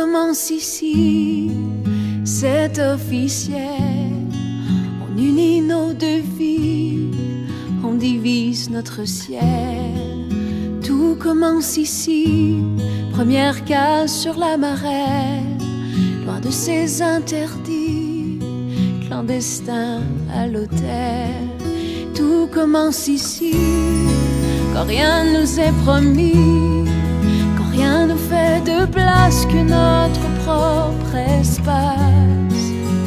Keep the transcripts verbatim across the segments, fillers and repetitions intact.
commence ici, c'est officiel. On unit nos deux vies, on divise notre ciel. Tout commence ici, première case sur la marelle, loin de ces interdits, clandestins à l'hôtel. Tout commence ici, quand rien nous est promis, quand rien nous fait de place que notre propre espace.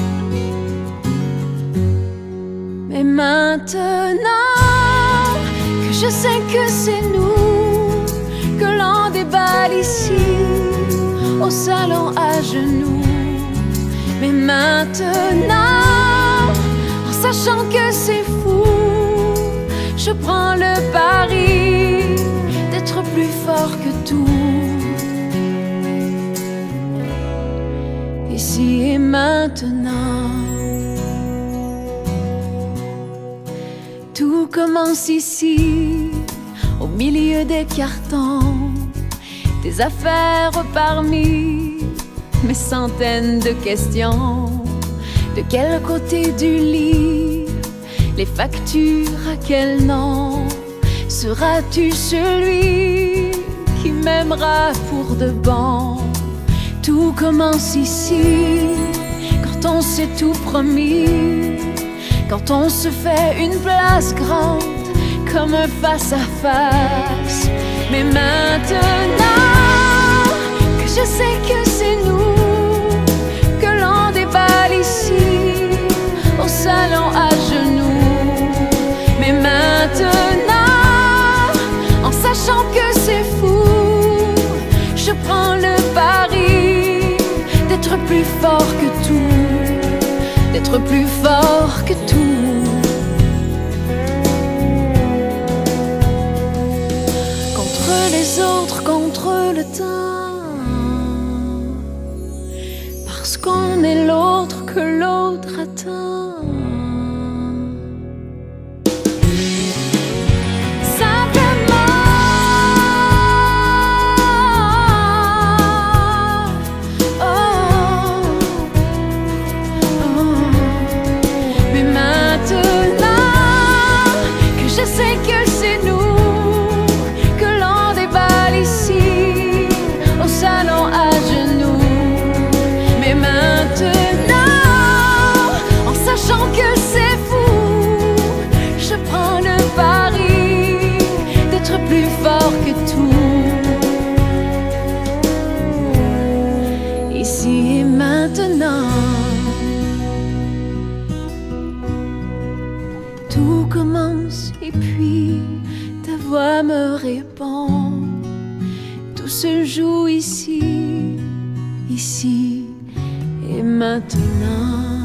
Mais maintenant que je sais que c'est nous, que l'on déballe ici, au salon à genoux. Mais maintenant, en sachant que c'est fou, je prends le pari d'être plus fort que tout. Ici et maintenant, tout commence ici, au milieu des cartons, des affaires parmi mes centaines de questions. De quel côté du lit, les factures à quel nom? Seras-tu celui qui m'aimera pour de bon? Tout commence ici, quand on s'est tout promis, quand on se fait une place grande comme un face à face. Mais maintenant que je sais que c'est nous, que l'on déballe ici, au salon à genoux. Mais maintenant, en sachant que c'est fou, je prends le pari d'être plus fort que tout, d'être plus fort que tout. Contre les autres, contre le temps, parce qu'on est l'autre que l'autre attend. Ici et maintenant, tout commence et puis ta voix me répond. Tout se joue ici, ici et maintenant.